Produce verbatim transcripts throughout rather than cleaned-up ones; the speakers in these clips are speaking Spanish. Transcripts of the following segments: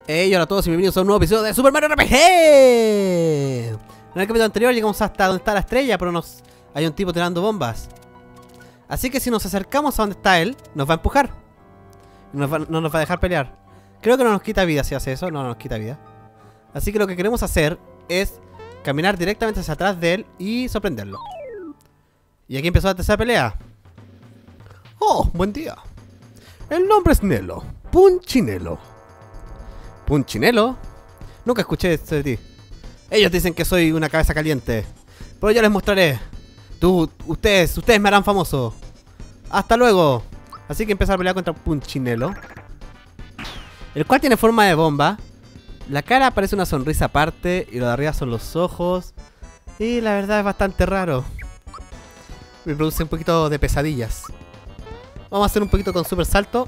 Hey, hola a todos y bienvenidos a un nuevo episodio de Super Mario R P G. En el capítulo anterior llegamos hasta donde está la estrella, pero nos hay un tipo tirando bombas. Así que si nos acercamos a donde está él, nos va a empujar. Nos va, no nos va a dejar pelear. Creo que no nos quita vida si hace eso, no, no nos quita vida. Así que lo que queremos hacer es caminar directamente hacia atrás de él y sorprenderlo. Y aquí empezó la tercera pelea. Oh, buen día. El nombre es Nelo, Punchinelo. ¿Punchinelo? Nunca escuché esto de ti. Ellos dicen que soy una cabeza caliente, pero yo les mostraré. Tú, ustedes, ustedes me harán famoso. Hasta luego. Así que empezar a pelear contra Punchinelo, el cual tiene forma de bomba. La cara parece una sonrisa aparte y lo de arriba son los ojos. Y la verdad es bastante raro. Me produce un poquito de pesadillas. Vamos a hacer un poquito con super salto.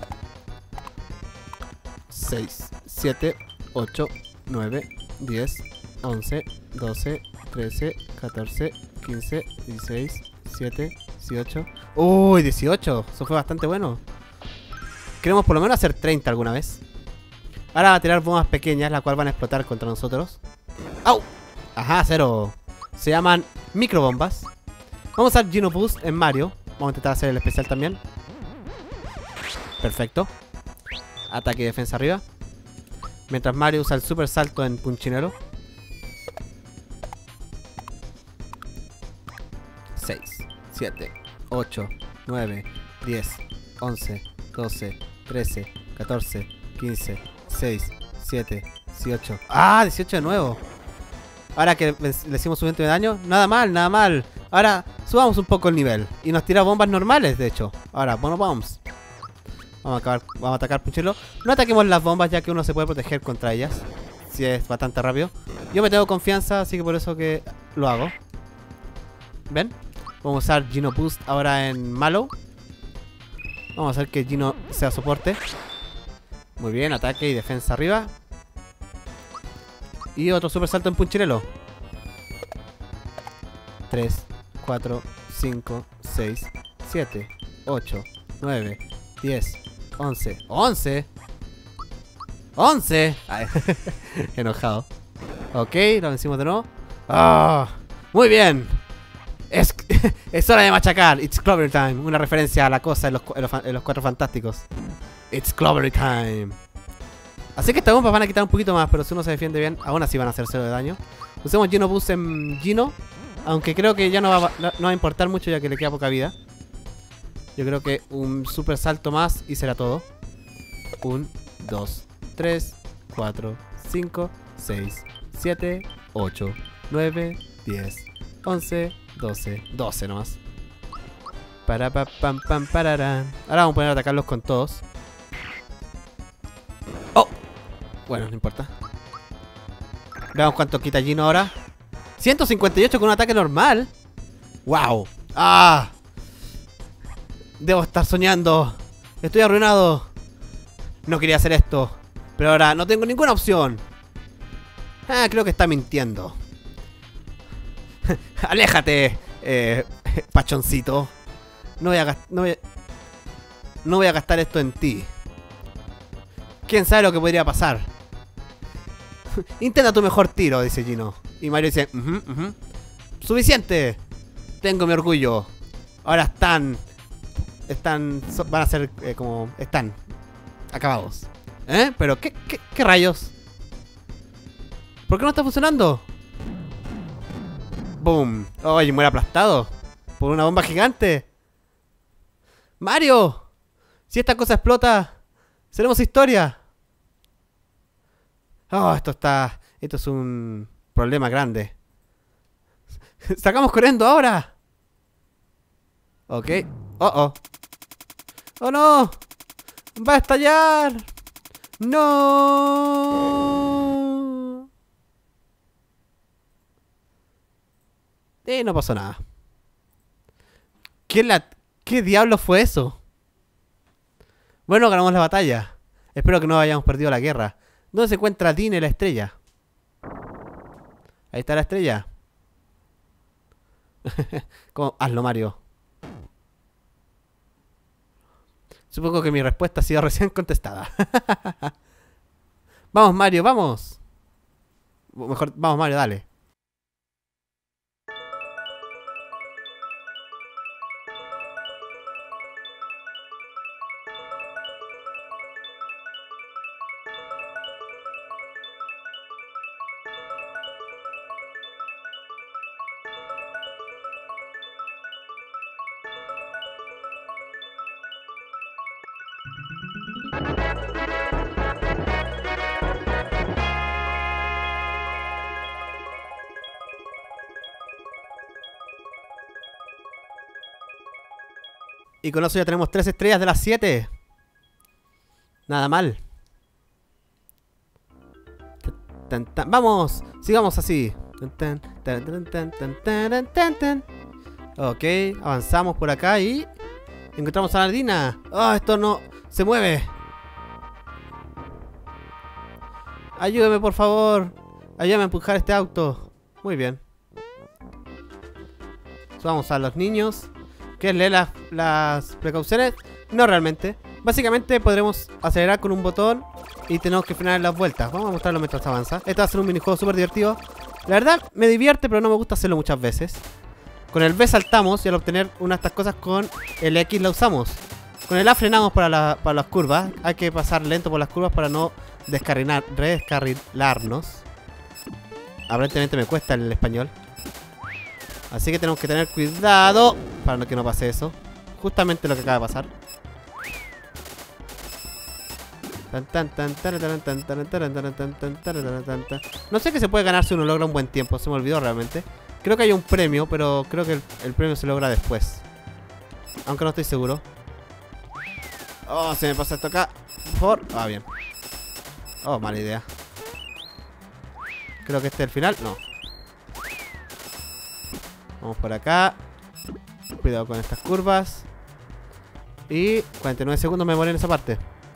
seis, siete, ocho, nueve, diez, once, doce, trece, catorce, quince, dieciséis, diecisiete, dieciocho. Uy, dieciocho. Eso fue bastante bueno. Queremos por lo menos hacer treinta alguna vez. Ahora va a tirar bombas pequeñas, las cuales van a explotar contra nosotros. ¡Au! Ajá, cero. Se llaman microbombas. Vamos a usar Geno Boost en Mario. Vamos a intentar hacer el especial también. Perfecto. Ataque y defensa arriba. Mientras Mario usa el super salto en Punchinelo. seis, siete, ocho, nueve, diez, once, doce, trece, catorce, quince, dieciséis, diecisiete, dieciocho. ¡Ah! dieciocho de nuevo. Ahora que le hicimos suficiente de daño. Nada mal, nada mal. Ahora subamos un poco el nivel. Y nos tira bombas normales, de hecho. Ahora, bueno, bombs. Vamos a, acabar, vamos a atacar Punchinelo. No ataquemos las bombas ya que uno se puede proteger contra ellas. Si es bastante rápido. Yo me tengo confianza, así que por eso que lo hago. ¿Ven? Vamos a usar Geno Boost ahora en Mallow. Vamos a hacer que Geno sea soporte. Muy bien, ataque y defensa arriba. Y otro super salto en Punchinelo. tres, cuatro, cinco, seis, siete, ocho, nueve, diez, once. ¡once! ¡once! Ay, enojado. Ok, lo vencimos de nuevo. ¡Ah! Muy bien. Es, es hora de machacar. It's Clover Time. Una referencia a la cosa de los, de los, de los Cuatro Fantásticos. It's Clover Time. Así que estas bombas van a quitar un poquito más, pero si uno se defiende bien, aún así van a hacer cero de daño. Usemos Geno Boost en Geno. Aunque creo que ya no va, no, no va a importar mucho ya que le queda poca vida. Yo creo que un super salto más y será todo. uno, dos, tres, cuatro, cinco, seis, siete, ocho, nueve, diez, once, doce, doce nomás. Para pa pam pam pararán. Ahora vamos a poner a atacarlos con todos. Oh. Bueno, no importa. Veamos cuánto quita Geno ahora. ciento cincuenta y ocho con un ataque normal. Wow. Ah. Debo estar soñando. Estoy arruinado. No quería hacer esto, pero ahora no tengo ninguna opción. Ah, creo que está mintiendo. Aléjate, eh, pachoncito. No voy, a no, voy a, no voy a gastar esto en ti. ¿Quién sabe lo que podría pasar? Intenta tu mejor tiro, dice Geno. Y Mario dice, uh -huh, uh -huh. Suficiente. Tengo mi orgullo. Ahora están... Están... So, van a ser eh, como... Están acabados. ¿Eh? ¿Pero qué, qué, qué rayos? ¿Por qué no está funcionando? ¡Boom! ¡Oye, muere aplastado! Por una bomba gigante. ¡Mario! Si esta cosa explota, seremos historia. Oh, esto está... Esto es un problema grande. ¡Sacamos corriendo ahora! Ok. Oh, oh. ¡Oh, no! ¡Va a estallar! ¡No! Eh, no pasó nada. ¿Qué, la... ¿Qué diablo fue eso? Bueno, ganamos la batalla. Espero que no hayamos perdido la guerra. ¿Dónde se encuentra Dine, la estrella? Ahí está la estrella. ¿Cómo? Hazlo, Mario. Supongo que mi respuesta ha sido recién contestada. Vamos, Mario, vamos. Mejor, vamos, Mario, dale. Y con eso ya tenemos tres estrellas de las siete. Nada mal. Tan, tan, ¡vamos! Sigamos así. Tan, tan, tan, tan, tan, tan, tan, tan. Ok, avanzamos por acá y encontramos a la Ardina. ¡Oh, esto no se mueve! Ayúdame, por favor. Ayúdame a empujar este auto. Muy bien. Vamos a los niños. ¿Qué leer las, las precauciones? No realmente. Básicamente podremos acelerar con un botón y tenemos que frenar en las vueltas. Vamos a mostrarlo mientras avanza. Este va a ser un minijuego súper divertido. La verdad me divierte, pero no me gusta hacerlo muchas veces. Con el B saltamos y al obtener una de estas cosas con el X la usamos. Con el A frenamos para, la, para las curvas. Hay que pasar lento por las curvas para no descarrilar, redescarrilarnos. Aparentemente me cuesta el español. Así que tenemos que tener cuidado para que no pase eso. Justamente lo que acaba de pasar. No sé qué se puede ganar si uno logra un buen tiempo. Se me olvidó realmente. Creo que hay un premio, pero creo que el, el premio se logra después. Aunque no estoy seguro. Oh, se me pasa esto acá. Por favor. Ah, bien. Oh, mala idea. Creo que este es el final. No. Vamos por acá. Cuidado con estas curvas. Y cuarenta y nueve segundos me morí en esa parte.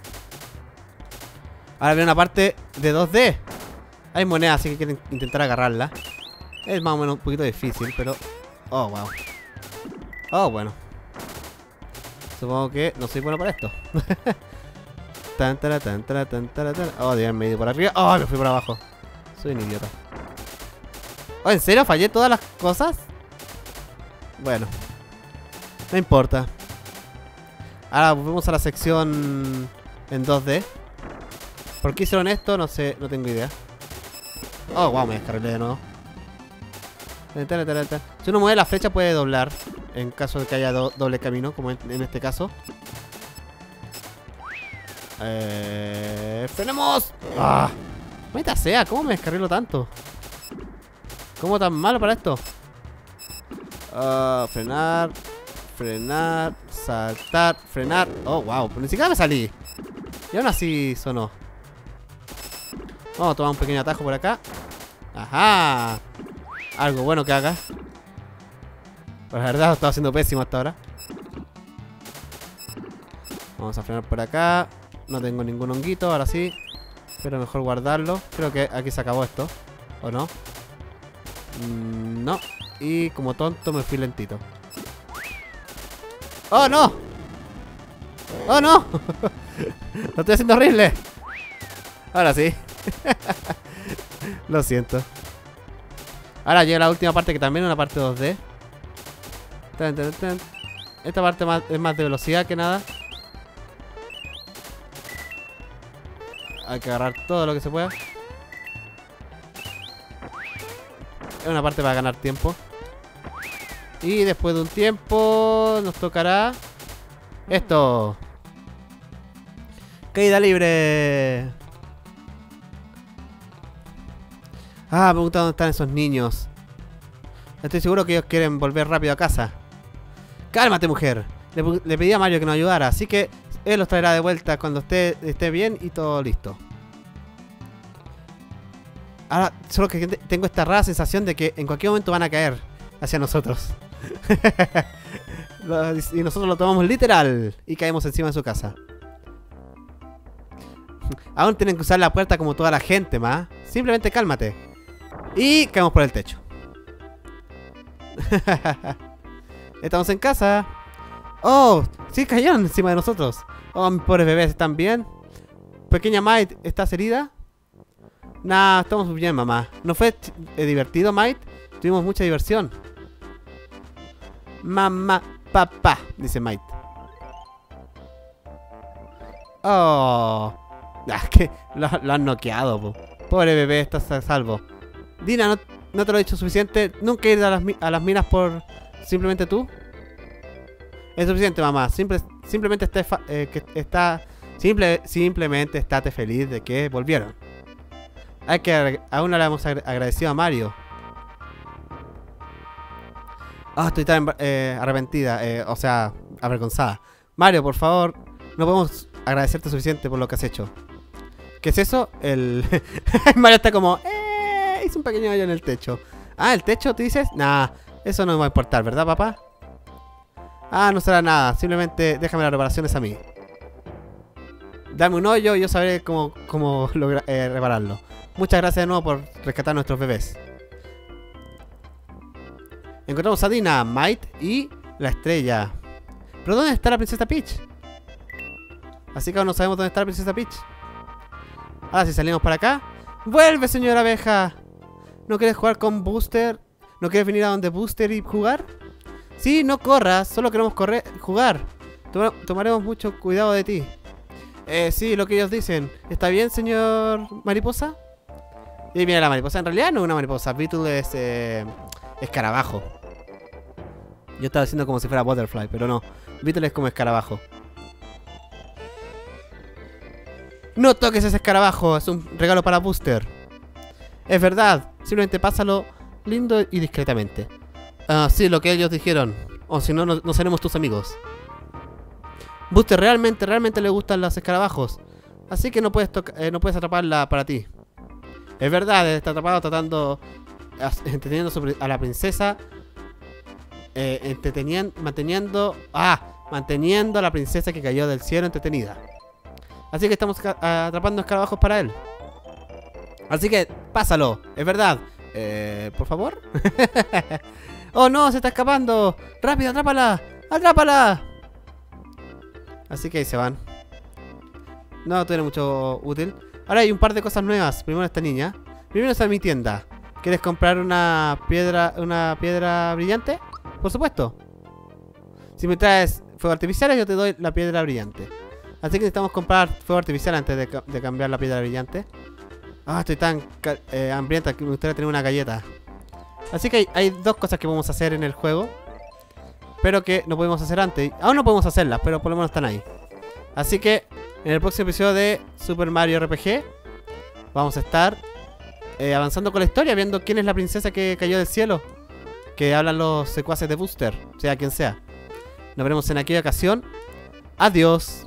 Ahora viene una parte de dos D. Hay monedas, así que quieren intentar agarrarla. Es más o menos un poquito difícil, pero... Oh, wow. Oh, bueno. Supongo que no soy bueno para esto. Tan, tara, tan, tara, tan, tara, tan. Oh, Dios, me he ido por arriba. Oh, me fui por abajo. Soy un idiota. Oh, ¿en serio? ¿Fallé todas las cosas? Bueno. No importa. Ahora volvemos a la sección en dos D. ¿Por qué hicieron esto? No sé, no tengo idea. Oh, wow, me descarrilé de nuevo. Si uno mueve la flecha puede doblar. En caso de que haya do doble camino, como en, en este caso. Eh, ¡Frenemos! ¡Ah! ¡Meta sea! ¿Cómo me descarrilo tanto? ¿Cómo tan malo para esto? Uh, frenar. Frenar. Saltar. Frenar. Oh, wow. Pero ni siquiera me salí. Y aún así sonó. Vamos a tomar un pequeño atajo por acá. ¡Ajá! Algo bueno que haga. Pues la verdad lo estaba haciendo pésimo hasta ahora. Vamos a frenar por acá. No tengo ningún honguito, ahora sí. Pero mejor guardarlo. Creo que aquí se acabó esto. ¿O no? Mm, no. Y como tonto me fui lentito. ¡Oh, no! ¡Oh, no! Lo estoy haciendo horrible. Ahora sí. Lo siento. Ahora llega la última parte, que también es una parte dos D. Tan, tan, tan. Esta parte más, es más de velocidad que nada. Hay que agarrar todo lo que se pueda. Es una parte para ganar tiempo. Y después de un tiempo nos tocará esto. Caída libre. Ah, me gusta dónde están esos niños. Estoy seguro que ellos quieren volver rápido a casa. Cálmate, mujer. Le, le pedí a Mario que nos ayudara, así que él los traerá de vuelta cuando esté, esté bien y todo listo. Ahora, solo que tengo esta rara sensación de que en cualquier momento van a caer hacia nosotros. Y nosotros lo tomamos literal y caemos encima de su casa. Aún tienen que usar la puerta como toda la gente, ma. Simplemente cálmate. Y caemos por el techo. Estamos en casa. Oh, sí cayeron encima de nosotros. Oh, mis pobres bebés, ¿están bien? Pequeña Mai, ¿estás herida? Nah, estamos bien, mamá. ¿No fue eh, divertido, Might? Tuvimos mucha diversión. Mamá, papá, dice Might. Oh. Ah, que lo, lo han noqueado, po. Pobre bebé, estás a salvo. Dina, ¿no, no te lo he dicho suficiente? ¿Nunca ir a las, a las minas por simplemente tú? Es suficiente, mamá. Simple, simplemente esté eh, que está... Simple, simplemente estate feliz de que volvieron. Hay que... Aún no le hemos agradecido a Mario. Ah, oh, estoy tan eh, arrepentida. Eh, o sea, avergonzada. Mario, por favor. No podemos agradecerte suficiente por lo que has hecho. ¿Qué es eso? El... Mario está como... Eh, hice un pequeño hoyo en el techo. Ah, ¿el techo? ¿Tú dices? Nah, eso no me va a importar, ¿verdad, papá? Ah, no será nada. Simplemente déjame las reparaciones a mí. Dame un hoyo y yo sabré cómo, cómo logra, eh, repararlo. Muchas gracias de nuevo por rescatar a nuestros bebés. Encontramos a Dina, Might y la estrella. ¿Pero dónde está la princesa Peach? Así que aún no sabemos dónde está la princesa Peach. Ahora si salimos para acá. ¡Vuelve, señora abeja! ¿No quieres jugar con Booster? ¿No quieres venir a donde Booster y jugar? Sí, no corras, solo queremos correr, jugar. Tom tomaremos mucho cuidado de ti. Eh, sí, lo que ellos dicen. ¿Está bien, señor mariposa? Y mira, la mariposa en realidad no es una mariposa. Beetle es eh, escarabajo. Yo estaba diciendo como si fuera Butterfly, pero no. Beetle es como escarabajo. No toques ese escarabajo, es un regalo para Booster. Es verdad, simplemente pásalo lindo y discretamente. Ah, sí, lo que ellos dijeron. O si no, no, no seremos tus amigos. Booster realmente, realmente le gustan los escarabajos. Así que no puedes, eh, no puedes atraparla para ti. Es verdad, está atrapado tratando... Entreteniendo a la princesa. Eh, entreteniendo... Manteniendo... Ah, manteniendo a la princesa que cayó del cielo entretenida. Así que estamos atrapando escarabajos para él. Así que, pásalo, es verdad. Eh, ¿por favor? ¡Oh no! ¡Se está escapando! ¡Rápido, atrápala! ¡Atrápala! Así que ahí se van. No tiene mucho útil. Ahora hay un par de cosas nuevas. Primero esta niña. Primero está en mi tienda. ¿Quieres comprar una piedra una piedra brillante? Por supuesto. Si me traes fuego artificial, yo te doy la piedra brillante. Así que necesitamos comprar fuego artificial antes de, de cambiar la piedra brillante. Ah, estoy tan eh, hambrienta que me gustaría tener una galleta. Así que hay, hay dos cosas que podemos hacer en el juego, pero que no podemos hacer antes. Aún no podemos hacerlas, pero por lo menos están ahí. Así que en el próximo episodio de Super Mario R P G vamos a estar eh, avanzando con la historia, viendo quién es la princesa que cayó del cielo, que hablan los secuaces de Booster, sea quien sea. Nos veremos en aquella ocasión. Adiós.